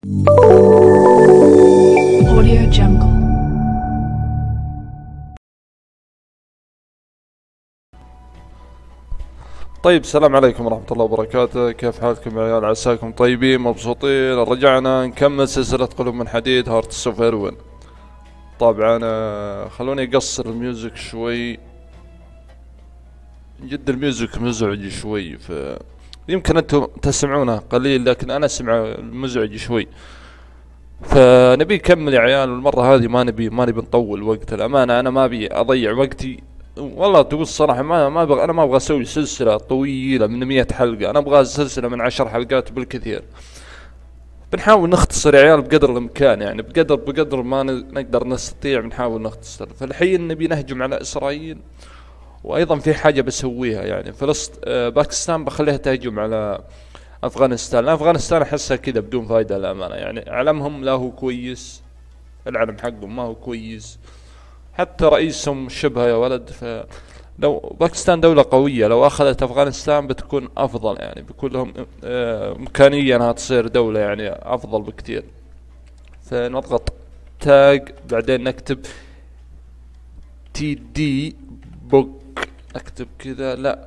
Audio Jungle. طيب، السلام عليكم ورحمة الله وبركاته. كيف حالكم يا عيال؟ عساكم طيبين مبسوطين. رجعنا نكمل سلسلة قلوب من حديد، هارتس اوف هيروين. طبعا خلوني اقصر الميوزك شوي، جد الميوزك مزعج شوي، يمكن انتم تسمعونه قليل لكن انا اسمع مزعج شوي. فنبي نكمل يا عيال، المرة هذه ما نبي نطول وقت. الامانة انا ما ابي اضيع وقتي، والله تقول الصراحة ما ابغى، انا ما ابغى اسوي سلسلة طويلة من 100 حلقة، انا ابغى سلسلة من 10 حلقات بالكثير. بنحاول نختصر يا عيال بقدر الامكان، يعني بقدر ما نقدر نستطيع بنحاول نختصر. فالحين نبي نهجم على اسرائيل، وايضا في حاجة بسويها، يعني باكستان بخليها تهجم على افغانستان. افغانستان احسها كذا بدون فايدة الامانة، يعني علمهم لا هو كويس، العلم حقهم ما هو كويس، حتى رئيسهم شبه يا ولد. لو باكستان دولة قوية، لو اخذت افغانستان بتكون افضل، يعني بيكون لهم امكانية انها تصير دولة يعني افضل بكتير. فنضغط تاج، بعدين نكتب تي دي بوك، نكتب كذا، لا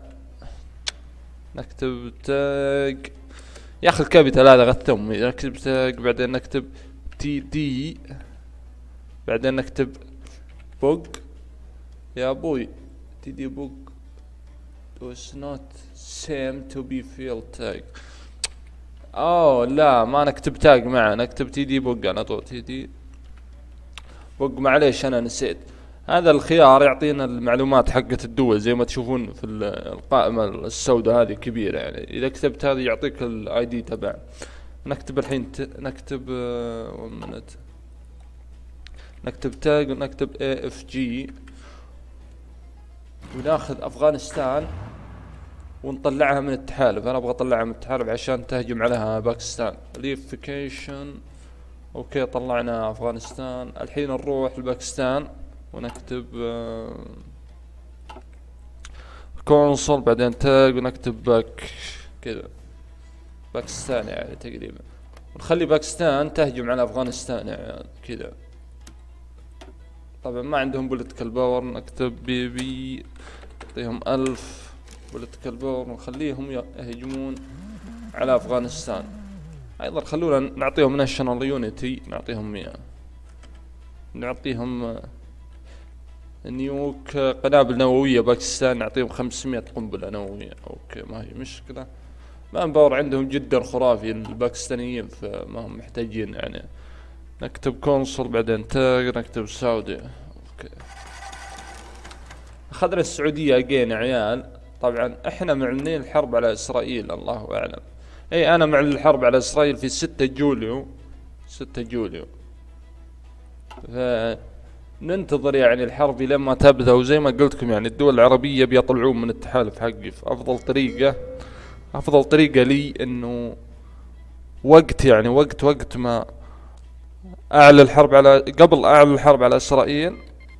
نكتب تاج يا اخي الكابيتال هذا غث امي. نكتب تاج، بعدين نكتب تي دي، بعدين نكتب بوك يا ابوي. تي دي بوك does not seem to be filled tag. اوه لا، ما نكتب تاج معه، نكتب تي دي بوك على طول. تي دي بوك، معليش انا نسيت. هذا الخيار يعطينا المعلومات حقت الدول زي ما تشوفون في القائمة السوداء هذه كبيرة، يعني اذا كتبت هذه يعطيك الاي دي تبع. نكتب الحين نكتب نكتب تاج، ونكتب اي اف جي، وناخذ افغانستان ونطلعها من التحالف. انا ابغى اطلعها من التحالف عشان تهجم عليها باكستان. ليفيكيشن، اوكي طلعنا افغانستان. الحين نروح لباكستان ونكتب كونسول، بعدين تاج، ونكتب باك كذا باكستان يعني تقريبا، ونخلي باكستان تهجم على افغانستان يعني كذا. طبعا ما عندهم بوليتيكال باور، نكتب بي نعطيهم 1000 بوليتيكال باور، ونخليهم يهجمون على افغانستان. ايضا خلونا نعطيهم ناشونال يونيتي، نعطيهم نيوك قنابل نووية. باكستان نعطيهم 500 قنبلة نووية. اوكي ما هي مشكلة، مان باور عندهم جدا خرافي الباكستانيين، فما هم محتاجين يعني. نكتب كونسول، بعدين تاج، نكتب سعودي. اوكي اخذنا السعودية اجين يا عيال. طبعا احنا معلنين الحرب على اسرائيل، الله اعلم. اي انا معلن الحرب على اسرائيل في 6 جوليو. فننتظر يعني الحرب لما تبدأ، وزي ما قلتكم يعني الدول العربية بيطلعون من التحالف حقي. في افضل طريقة لي انه وقت ما قبل اعلن الحرب على اسرائيل،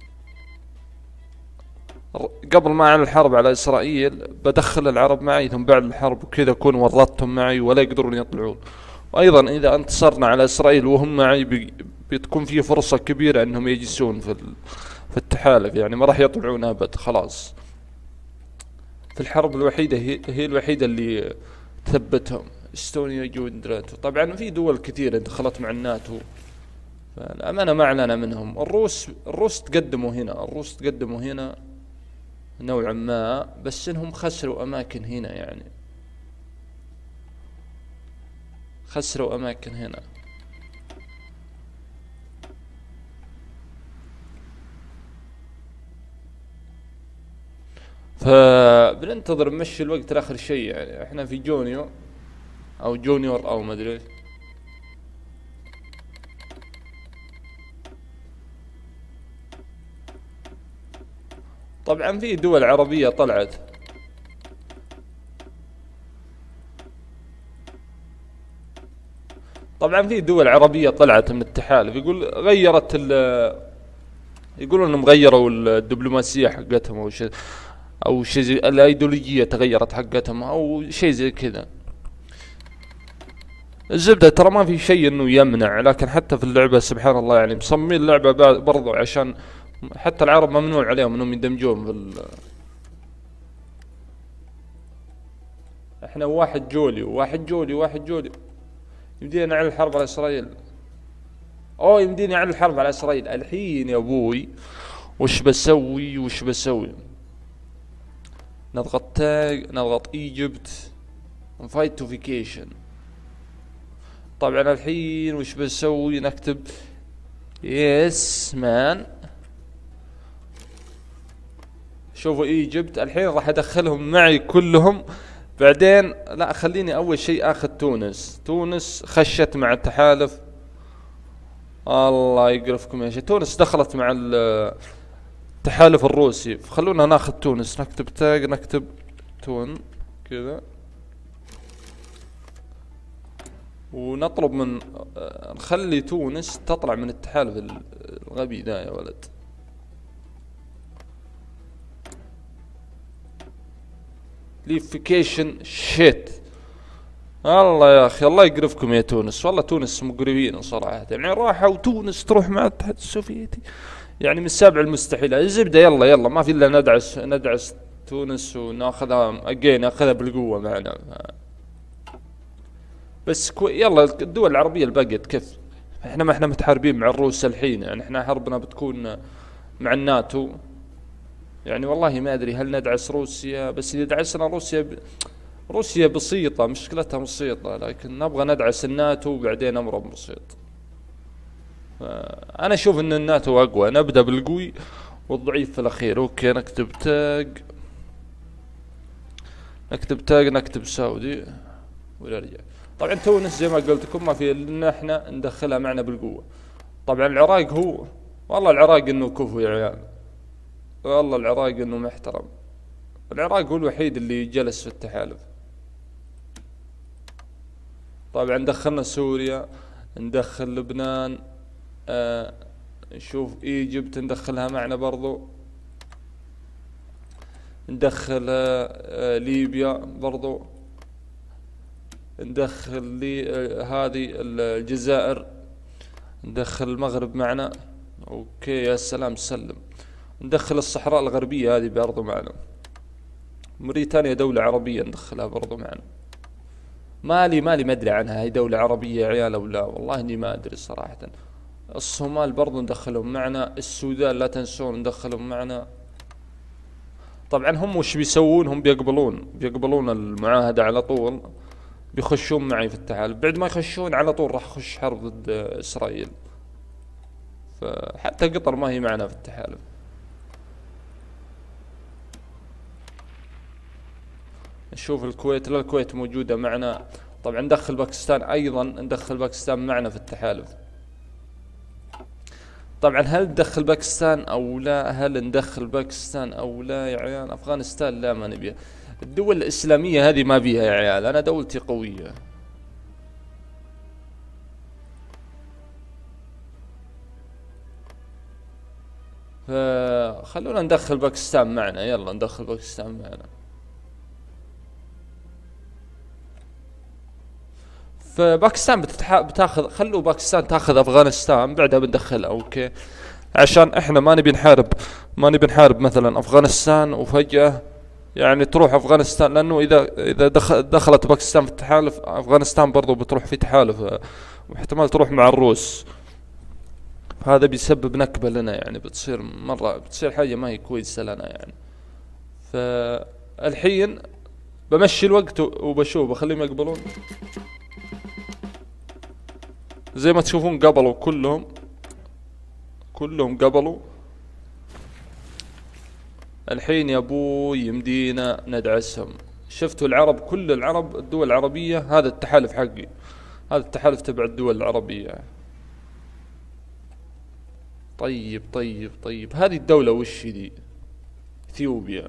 قبل ما اعلن الحرب على اسرائيل بدخل العرب معي، ثم بعد الحرب وكذا اكون ورطتهم معي ولا يقدرون يطلعون. وايضا اذا انتصرنا على اسرائيل وهم معي بتكون في فرصة كبيرة انهم يجلسون في التحالف، يعني ما راح يطلعون ابد خلاص. في الحرب الوحيدة هي الوحيدة اللي تثبتهم. استونيا جويند ناتو. طبعا في دول كثيرة دخلت مع الناتو، فالأمانة ما أعلن منهم. الروس تقدموا هنا نوعا ما، بس انهم خسروا اماكن هنا، يعني خسروا اماكن هنا. فبننتظر نمشي الوقت لاخر شيء، يعني احنا في جونيور او ما ادري. طبعا في دول عربية طلعت، من التحالف. يقولون انهم غيروا الدبلوماسية حقتهم او شيء زي الايديولوجية تغيرت حقتهم او شيء زي كذا. الزبدة ترى ما في شيء انه يمنع، لكن حتى في اللعبة سبحان الله يعني مصممين اللعبة برضو عشان حتى العرب ممنوع عليهم انهم يندمجون احنا واحد جولي وواحد جولي وواحد جولي. يمدينا نعلن الحرب على اسرائيل. اوه يمديني اعلن الحرب على اسرائيل الحين يا ابوي. وش بسوي؟ نضغط تاج، نضغط ايجيبت، فايت تو فيكيشن. طبعا الحين وش بسوي؟ نكتب يس مان. شوفوا ايجيبت الحين راح ادخلهم معي كلهم بعدين. لا خليني اول شيء اخذ تونس خشت مع التحالف. الله يقرفكم يا شيخ، تونس دخلت مع التحالف الروسي، فخلونا ناخذ تونس. نكتب تاج، نكتب تون كذا، ونطلب من نخلي تونس تطلع من التحالف الغبي ده يا ولد. ليفيكيشن شيت. الله يا اخي الله يقرفكم يا تونس، والله تونس مقرفين صراحة. يعني راحوا تونس تروح مع الاتحاد السوفيتي، يعني من السابع المستحيلات. الزبدة يلا ما في الا ندعس تونس وناخذها ناخذها بالقوة معنا. بس يلا الدول العربية الباقية كيف احنا ما احنا متحاربين مع الروس الحين، يعني احنا حربنا بتكون مع الناتو. يعني والله ما ادري هل ندعس روسيا، بس اذا دعسنا روسيا بسيطة، مشكلتها بسيطة، لكن نبغى ندعس الناتو وبعدين امره بسيط. انا اشوف ان الناتو اقوى، نبدأ بالقوي والضعيف في الاخير. اوكي نكتب تاج، نكتب سعودي ونرجع. طبعا تونس زي ما قلت لكم ما في الا احنا ندخلها معنا بالقوة. طبعا العراق والله العراق انه كفو يا عيال، والله العراق انه محترم. العراق هو الوحيد اللي جلس في التحالف. طبعا دخلنا سوريا، ندخل لبنان، نشوف ايجيبت ندخلها معنا برضو، ندخل ليبيا برضو، ندخل هذه الجزائر، ندخل المغرب معنا. اوكي يا سلام سلم. ندخل الصحراء الغربية هذه برضو معنا. موريتانيا دولة عربية ندخلها برضو معنا. مالي ما ادري عنها هي دولة عربية يا عيال او لا، والله اني ما ادري صراحة. الصومال برضو ندخلهم معنا، السودان لا تنسون ندخلهم معنا. طبعا هم وش بيسوون؟ هم بيقبلون المعاهدة على طول، بيخشون معي في التحالف. بعد ما يخشون على طول راح اخش حرب ضد اسرائيل. فحتى قطر ما هي معنا في التحالف. نشوف الكويت، لا الكويت موجودة معنا. طبعا ندخل باكستان ايضا، ندخل باكستان معنا في التحالف. طبعا هل ندخل باكستان او لا؟ يا عيال افغانستان لا ما نبيها. الدول الاسلامية هذه ما بيها يا عيال، انا دولتي قوية. فخلونا ندخل باكستان معنا، يلا ندخل باكستان معنا. فباكستان بتاخذ، خلوا باكستان تاخذ افغانستان بعدها بندخلها. اوكي عشان احنا ما نبي نحارب مثلا افغانستان وفجأة يعني تروح افغانستان، لانه اذا دخلت باكستان في التحالف افغانستان برضو بتروح في تحالف، واحتمال تروح مع الروس. هذا بيسبب نكبة لنا، يعني بتصير حاجة ما هي كويسة لنا يعني. فالحين بمشي الوقت وبشوف بخليهم يقبلون. زي ما تشوفون قبلوا كلهم قبلوا. الحين يا ابوي يمدينا ندعسهم. شفتوا العرب، كل العرب الدول العربية هذا التحالف حقي، هذا التحالف تبع الدول العربية. طيب هذه الدولة وش دي؟ اثيوبيا.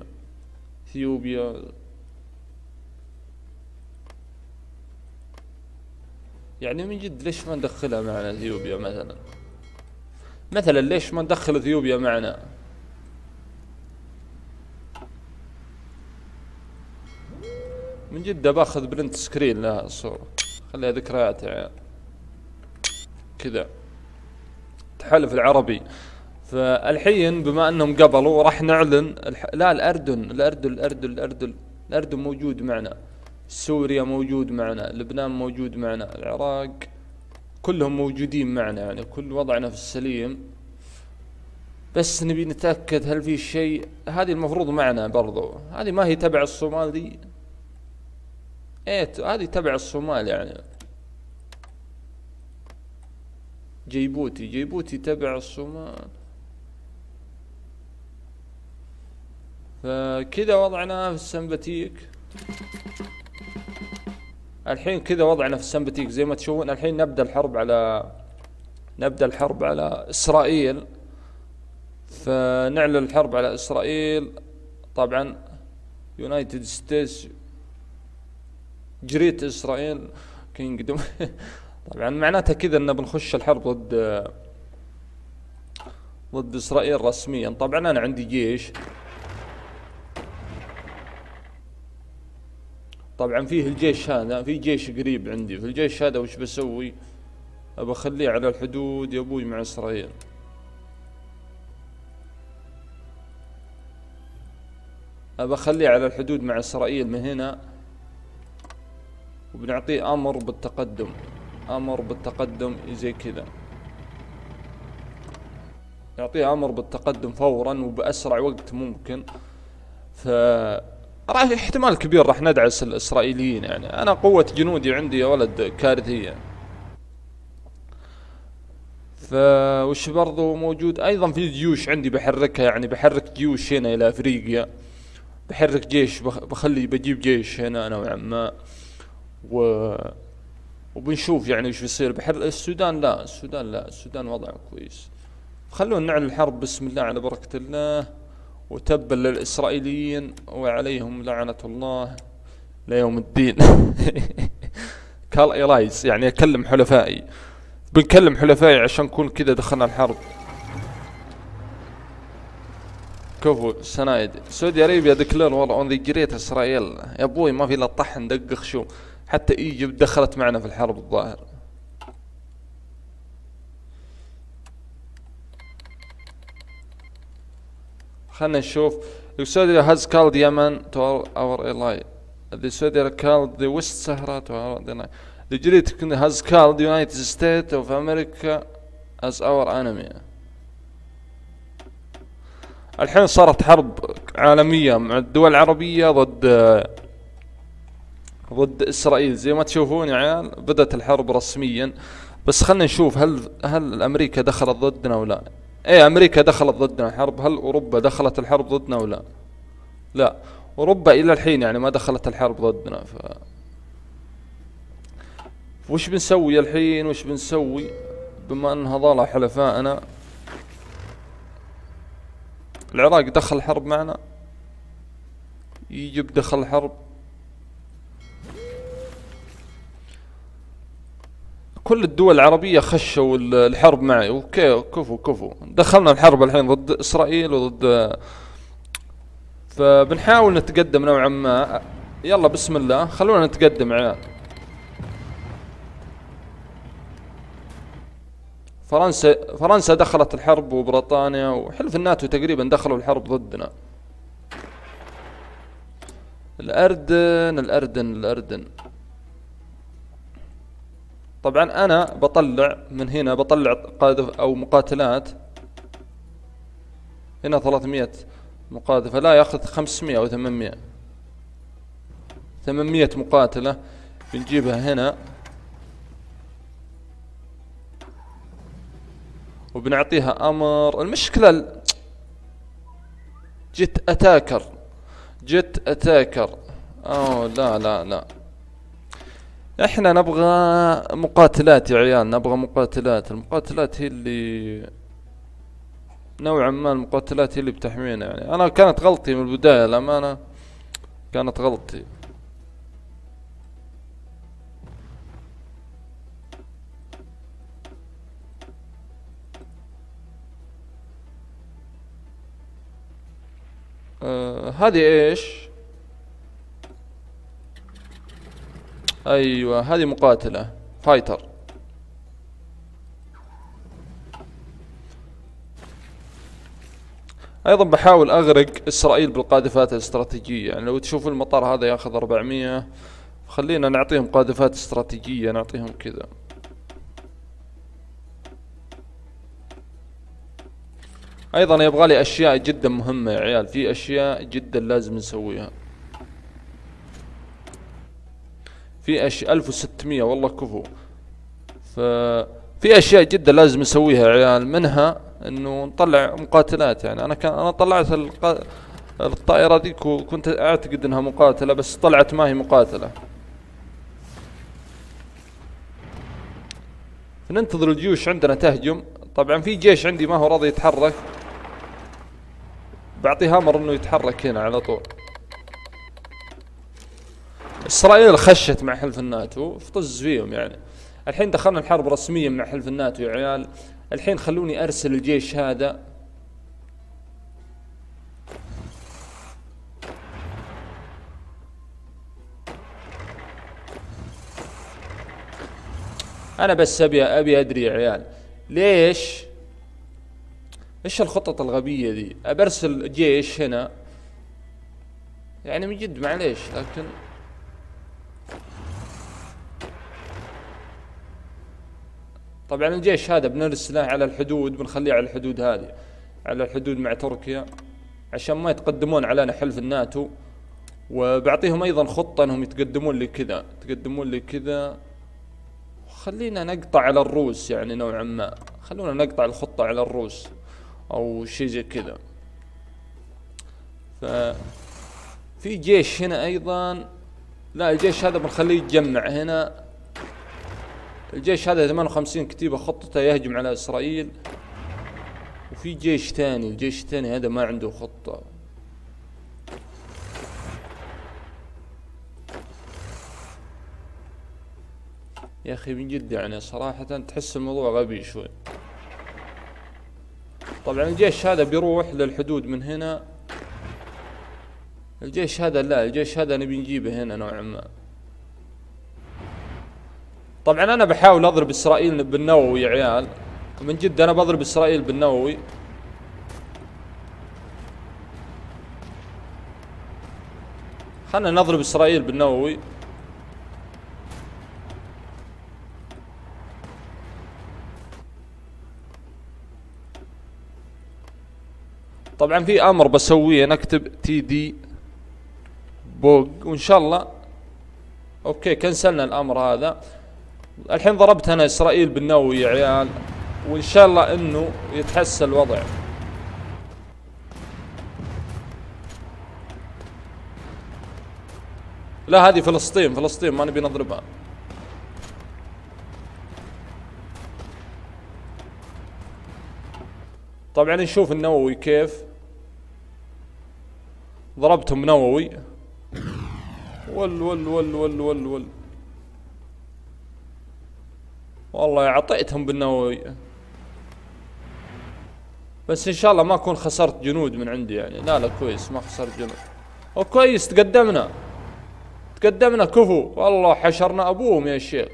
يعني من جد ليش ما ندخلها معنا اثيوبيا مثلا ليش ما ندخل اثيوبيا معنا؟ من جد باخذ برنت سكرين لها الصورة. خليها ذكريات يا عيال. كذا التحالف العربي. فالحين بما انهم قبلوا راح نعلن لا، الأردن موجود معنا، سوريا موجود معنا، لبنان موجود معنا، العراق، كلهم موجودين معنا، يعني كل وضعنا في السليم. بس نبي نتأكد هل في شيء. هذه المفروض معنا برضو، هذه ما هي تبع الصومال دي. ايه هذه تبع الصومال يعني. جيبوتي تبع الصومال. فكذا وضعنا في السمباتيك. الحين كذا وضعنا في السمباتيك زي ما تشوفون. الحين نبدأ الحرب على إسرائيل. فنعلن الحرب على إسرائيل طبعا. يونايتد ستيتس، جريت إسرائيل كينجدوم. طبعا معناتها كذا ان بنخش الحرب ضد إسرائيل رسميا. طبعا أنا عندي جيش، طبعا فيه الجيش هذا، في جيش قريب عندي. في الجيش هذا وش بسوي؟ أبى أخليه على الحدود يا أبوي مع إسرائيل. أبى أخليه على الحدود مع إسرائيل من هنا، وبنعطيه أمر بالتقدم زي كذا. نعطيه أمر بالتقدم فورا وبأسرع وقت ممكن. راح احتمال كبير راح ندعس الإسرائيليين. يعني أنا قوة جنودي عندي يا ولد كارثية. فوش برضو موجود أيضا في جيوش عندي بحركها، يعني بحرك جيوش هنا إلى أفريقيا، بحرك جيش، بجيب جيش هنا نوعا ما، وبنشوف يعني وش بيصير. السودان لا، السودان وضعه كويس. خلونا نعلن الحرب بسم الله على بركة الله، وتبا للإسرائيليين وعليهم لعنة الله ليوم الدين. كال إيلايز يعني أكلم حلفائي، بنكلم حلفائي عشان نكون كذا دخلنا الحرب. كفو سنايد. سعودي أرابيا ديكلير وور اون ذا جريت إسرائيل. يا أبوي ما في لا طحن دقخ شو. حتى إيجيبت دخلت معنا في الحرب الظاهر. خلنا نشوف. Saudi has called Yemen to our ally. The Saudi called the West Sahara to our ally. The Great has called the United States of America as our enemy. الحين صارت حرب عالمية مع الدول العربية ضد إسرائيل زي ما تشوفون يا عيال. بدأت الحرب رسميا. بس خلنا نشوف هل أمريكا دخلت ضدنا ولا. ايه امريكا دخلت ضدنا الحرب. هل اوروبا دخلت الحرب ضدنا ولا لا؟ اوروبا الى الحين يعني ما دخلت الحرب ضدنا. وش بنسوي الحين؟ وش بنسوي بما ان هذول حلفائنا؟ العراق دخل الحرب معنا، يجب دخل الحرب، كل الدول العربية خشوا الحرب معي. اوكي كفو دخلنا الحرب الحين ضد اسرائيل وضد. فبنحاول نتقدم نوعا ما. يلا بسم الله خلونا نتقدم عيال. فرنسا دخلت الحرب، وبريطانيا وحلف الناتو تقريبا دخلوا الحرب ضدنا. الأردن. طبعا أنا بطلع من هنا، بطلع قاذف أو مقاتلات. هنا 300 مقاذفة، لا يأخذ 500 أو 800 مقاتلة. بنجيبها هنا وبنعطيها أمر. المشكلة جيت أتاكر. أوه لا احنا نبغى مقاتلات يا عيال، نبغى مقاتلات. المقاتلات هي اللي نوعا ما، المقاتلات هي اللي بتحمينا. يعني انا كانت غلطي من البداية، الامانة كانت غلطي. هذه ايش؟ ايوه هذه مقاتلة فايتر. ايضا بحاول اغرق اسرائيل بالقاذفات الاستراتيجية. يعني لو تشوف المطار هذا ياخذ 400، خلينا نعطيهم قاذفات استراتيجية، نعطيهم كذا. ايضا يبغالي اشياء جدا مهمة يا عيال، في اشياء جدا لازم نسويها. في 1600 والله كفو. ففي اشياء جدا لازم نسويها يا عيال، منها انه نطلع مقاتلات. يعني انا طلعت الطائرة ذيك وكنت اعتقد انها مقاتلة، بس طلعت ما هي مقاتلة. فننتظر الجيوش عندنا تهجم. طبعا في جيش عندي ما هو راضي يتحرك، بعطيه امر انه يتحرك هنا على طول. اسرائيل خشت مع حلف الناتو، فطز فيهم يعني. الحين دخلنا الحرب رسميا مع حلف الناتو يا عيال. الحين خلوني ارسل الجيش هذا. انا بس ابي ادري يا عيال، ليش ايش الخطط الغبية ذي؟ ابرسل جيش هنا يعني من جد معليش. لكن طبعا الجيش هذا بنرسله على الحدود، بنخليه على الحدود هذه، على الحدود مع تركيا، عشان ما يتقدمون علينا حلف الناتو. وبعطيهم ايضا خطة انهم يتقدمون لي كذا، يتقدمون لي كذا. خلينا نقطع على الروس يعني نوعا ما، خلونا نقطع الخطة على الروس او شيء زي كذا. في جيش هنا ايضا، لا الجيش هذا بنخليه يتجمع هنا. الجيش هذا 58 كتيبة خطته يهجم على اسرائيل. وفي جيش ثاني، الجيش الثاني هذا ما عنده خطة. يا اخي من جد يعني صراحة تحس الموضوع غبي شوي. طبعا الجيش هذا بيروح للحدود من هنا. الجيش هذا لا، الجيش هذا نبي نجيبه هنا نوعا ما. طبعا انا بحاول اضرب اسرائيل بالنووي يا عيال، من جد انا بضرب اسرائيل بالنووي. خلنا نضرب اسرائيل بالنووي. طبعا في امر بسويه، نكتب تي دي بوج وان شاء الله. اوكي كنسلنا الامر هذا. الحين ضربت انا اسرائيل بالنووي يا عيال، وان شاء الله انه يتحسن الوضع. لا هذه فلسطين، فلسطين ما نبي نضربها. طبعا نشوف النووي كيف. ضربتهم نووي. ول ول ول ول ول ول والله اعطيتهم بالنووي. بس ان شاء الله ما اكون خسرت جنود من عندي يعني. لا لا كويس ما خسرت جنود. كويس تقدمنا، تقدمنا كفو والله، حشرنا ابوهم يا شيخ.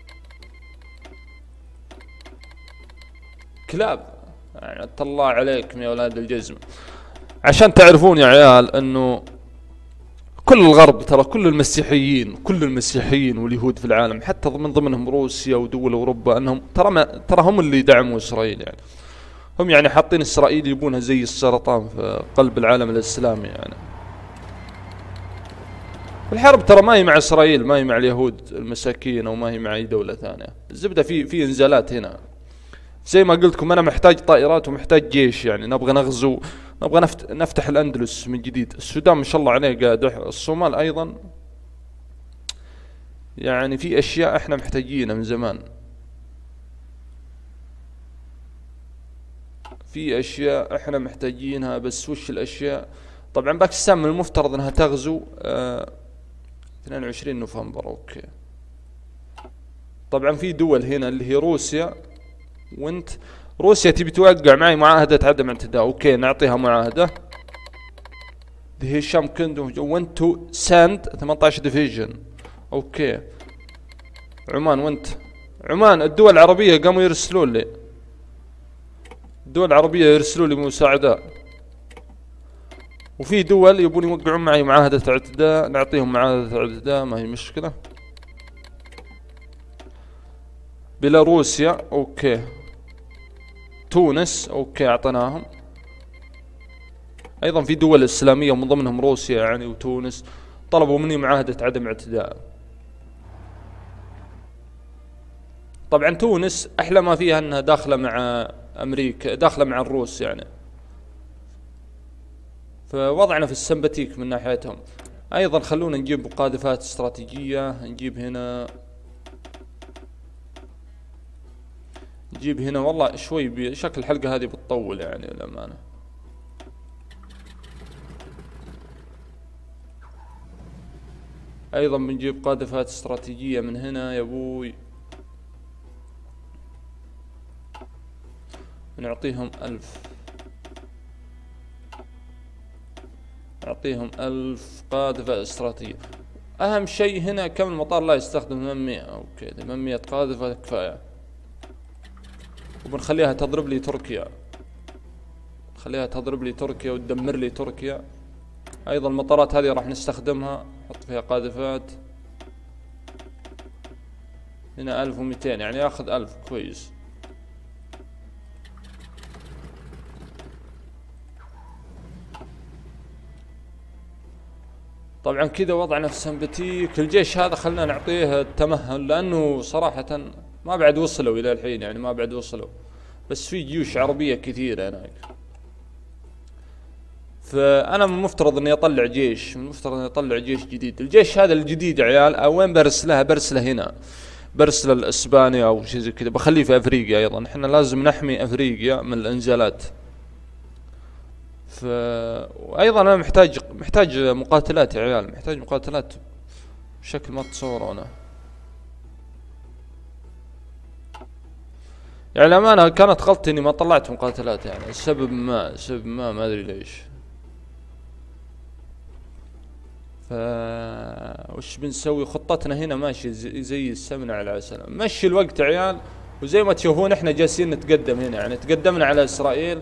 كلاب يعني الله عليكم يا اولاد الجزمة. عشان تعرفون يا عيال انه كل الغرب ترى، كل المسيحيين واليهود في العالم، حتى من ضمنهم روسيا ودول اوروبا، انهم ترى هم اللي دعموا اسرائيل. يعني هم يعني حاطين اسرائيل يبونها زي السرطان في قلب العالم الاسلامي يعني. الحرب ترى ما هي مع اسرائيل، ما هي مع اليهود المساكين، او ما هي مع اي دولة ثانية. الزبدة في انزالات هنا. زي ما قلت لكم انا محتاج طائرات ومحتاج جيش. يعني نبغى نغزو، نبغى نفتح الاندلس من جديد. السودان ما شاء الله عليه قاعد، الصومال ايضا. يعني في اشياء احنا محتاجينها من زمان، في اشياء احنا محتاجينها. بس وش الاشياء؟ طبعا باكستان من المفترض انها تغزو 22 نوفمبر. اوكي طبعا في دول هنا اللي هي روسيا، وانت روسيا تبي توقع معي معاهدة عدم اعتداء. اوكي نعطيها معاهدة. The Hisham Kingdom want to send 18 ديفيجن. اوكي عمان وانت. عمان الدول العربية قاموا يرسلون لي، الدول العربية يرسلوا لي مساعدات، وفي دول يبون يوقعون معي معاهدة اعتداء، نعطيهم معاهدة اعتداء ما هي مشكلة. بيلاروسيا اوكي، تونس اوكي اعطيناهم. ايضا في دول اسلامية ومن ضمنهم روسيا يعني وتونس طلبوا مني معاهدة عدم اعتداء. طبعا تونس احلى ما فيها انها داخلة مع امريكا، داخلة مع الروس يعني، فوضعنا في السمباتيك من ناحيتهم. ايضا خلونا نجيب قاذفات استراتيجية، نجيب هنا، نجيب هنا. والله شوي بشكل الحلقة هذه بتطول يعني للأمانة. ايضا بنجيب قاذفات استراتيجية من هنا يا ابوي، نعطيهم 1000، نعطيهم 1000 قاذفة استراتيجية. اهم شيء هنا كم المطار لا يستخدم 800. اوكي 800 قاذفة كفاية، وبنخليها تضرب لي تركيا، نخليها تضرب لي تركيا وتدمر لي تركيا. ايضا المطارات هذه راح نستخدمها، نحط فيها قاذفات. هنا 1200 يعني ياخذ 1000 كويس. طبعا كذا وضعنا في سمباتيك. الجيش هذا خلنا نعطيه التمهل لانه صراحة ما بعد وصلوا الى الحين يعني، ما بعد وصلوا، بس في جيوش عربية كثيرة هناك. فانا من المفترض اني اطلع جيش، من المفترض اني اطلع جيش جديد. الجيش هذا الجديد يا عيال وين برسله؟ برسله هنا، برسله لاسبانيا او شيء زي كذا، بخليه في افريقيا. ايضا احنا لازم نحمي افريقيا من الانزالات. وايضا انا محتاج مقاتلات يا عيال، محتاج مقاتلات بشكل ما تتصورونه. يعني الامانة كانت غلطتي اني ما طلعت مقاتلات يعني، سبب ما ادري ليش. وش بنسوي؟ خطتنا هنا ماشي زي السمنة على العسل، مشي الوقت يا عيال. وزي ما تشوفون احنا جالسين نتقدم هنا يعني، تقدمنا على اسرائيل.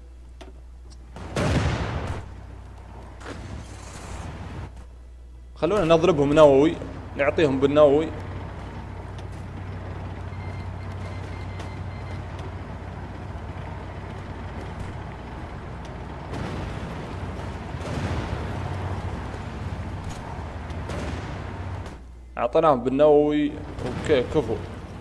خلونا نضربهم نووي، نعطيهم بالنووي. اعطيناهم بالنووي. اوكي كفو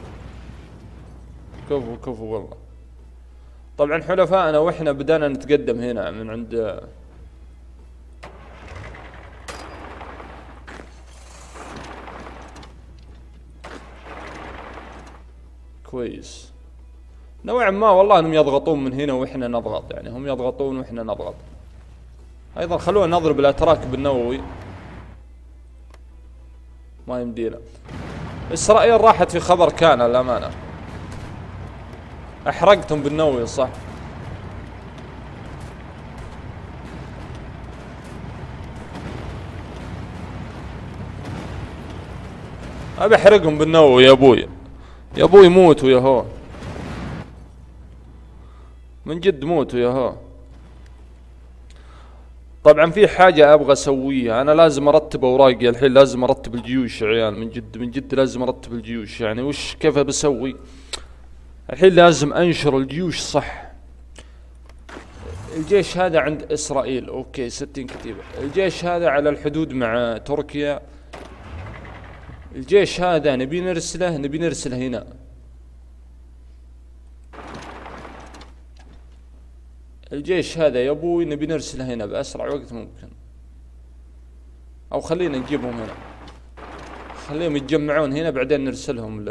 كفو كفو والله. طبعا حلفائنا واحنا بدأنا نتقدم هنا من عند، كويس نوعا ما والله انهم يضغطون من هنا واحنا نضغط يعني، هم يضغطون واحنا نضغط. ايضا خلونا نضرب الاتراك بالنووي، ما يمدينا. اسرائيل راحت في خبر كان الامانة، احرقتهم بالنووي صح. ابي احرقهم بالنووي يا ابوي، يا ابوي موتوا يا هو، من جد موتوا يا هو. طبعا في حاجة ابغى اسويها، انا لازم ارتب اوراقي الحين، لازم ارتب الجيوش يا عيال، من جد من جد لازم ارتب الجيوش يعني. وش كيف بسوي الحين؟ لازم انشر الجيوش صح. الجيش هذا عند اسرائيل اوكي 60 كتيبة، الجيش هذا على الحدود مع تركيا، الجيش هذا نبي نرسله هنا. الجيش هذا يا ابوي نبي نرسله هنا باسرع وقت ممكن، او خلينا نجيبهم هنا، خليهم يتجمعون هنا بعدين نرسلهم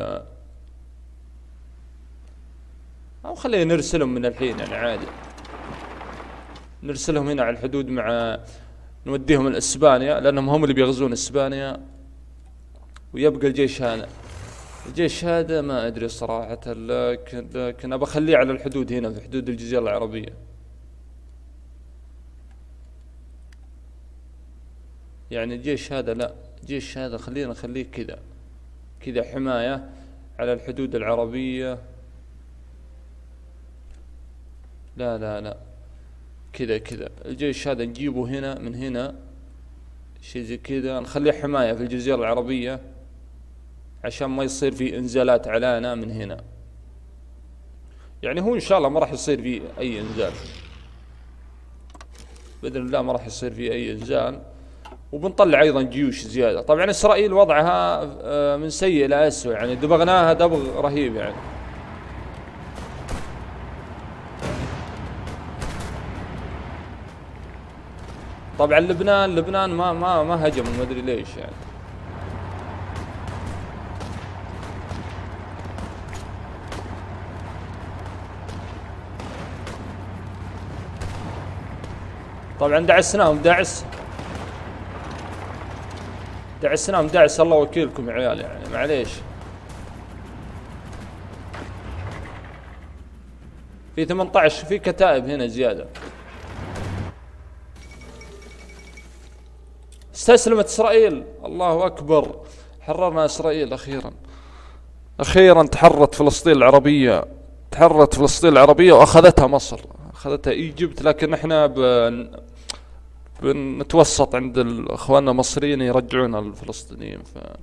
او خلينا نرسلهم من الحين يعني عادي. نرسلهم هنا على الحدود مع، نوديهم لاسبانيا لانهم هم اللي بيغزون اسبانيا. ويبقى الجيش هذا ما ادري صراحة، لكن ابى اخليه على الحدود هنا في حدود الجزيرة العربية يعني. الجيش هذا لا، الجيش هذا خلينا نخليه كذا حماية على الحدود العربية. لا لا لا، كذا كذا الجيش هذا نجيبه هنا، من هنا شيء زي كذا، نخليه حماية في الجزيرة العربية عشان ما يصير في انزالات علينا من هنا. يعني هو ان شاء الله ما راح يصير في اي انزال بإذن الله، ما راح يصير في اي انزال. وبنطلع ايضا جيوش زيادة. طبعا اسرائيل وضعها من سيء الى اسوء، يعني دبغناها دبغ رهيب يعني. طبعا لبنان ما هجموا، ما ادري ليش يعني. طبعا دعسناهم، دعسناهم دعس الله وكيلكم يا عيال، يعني معليش. في 18 في كتائب هنا زيادة. استسلمت اسرائيل، الله اكبر، حررنا اسرائيل اخيرا. اخيرا تحررت فلسطين العربية، تحررت فلسطين العربية واخذتها مصر، اخذتها ايجيبت. لكن احنا بنتوسط عند اخواننا المصريين يرجعونا الفلسطينيين.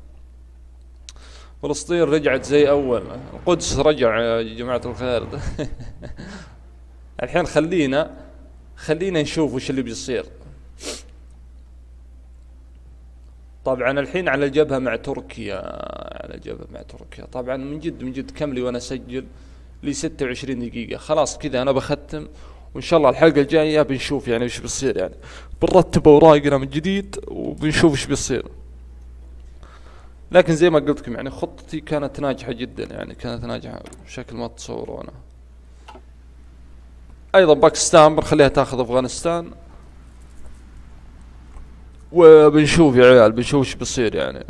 فلسطين رجعت زي اول، القدس رجع يا جماعة الخير. الحين خلينا نشوف وش اللي بيصير. طبعا الحين على الجبهة مع تركيا، طبعا من جد كملي وانا اسجل لي 26 دقيقة. خلاص كذا انا بختم، وان شاء الله الحلقة الجاية بنشوف يعني وش بيصير، يعني بنرتب اوراقنا من جديد وبنشوف وش بيصير. لكن زي ما قلت لكم يعني خطتي كانت ناجحة جدا، يعني كانت ناجحة بشكل ما تتصورونه. ايضا باكستان بنخليها تاخذ افغانستان، وبنشوف يا عيال بنشوف وش بيصير. يعني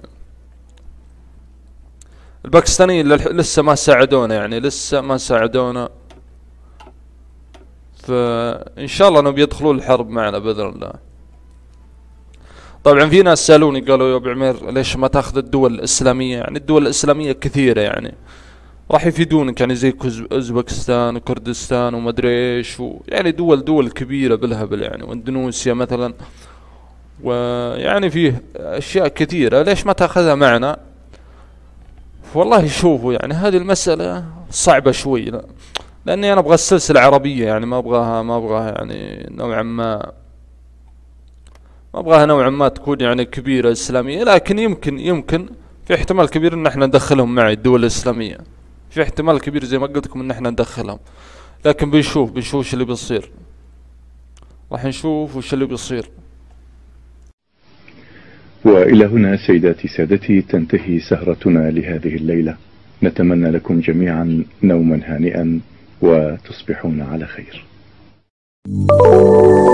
الباكستانيين لسه ما ساعدونا، يعني لسه ما ساعدونا، فإن شاء الله انهم يدخلون الحرب معنا بإذن الله. طبعا في ناس سألوني قالوا يا أبو عمير ليش ما تاخذ الدول الإسلامية؟ يعني الدول الإسلامية كثيرة يعني راح يفيدونك، يعني زي أوزبكستان وكردستان ومدري ايش، يعني دول كبيرة بالهبل يعني، واندونيسيا مثلا، ويعني فيه أشياء كثيرة، ليش ما تاخذها معنا؟ والله شوفوا يعني هذه المسألة صعبة شوي، لأني أنا أبغى السلسلة عربية، يعني ما أبغاها يعني نوعا ما، ما أبغاها نوعا ما تكون يعني كبيرة إسلامية. لكن يمكن في احتمال كبير إن احنا ندخلهم معي الدول الإسلامية، في احتمال كبير زي ما قلت لكم إن احنا ندخلهم. لكن بنشوف وش اللي بيصير، راح نشوف وش اللي بيصير. وإلى هنا سيداتي سادتي تنتهي سهرتنا لهذه الليلة. نتمنى لكم جميعا نوما هانئا وتصبحون على خير.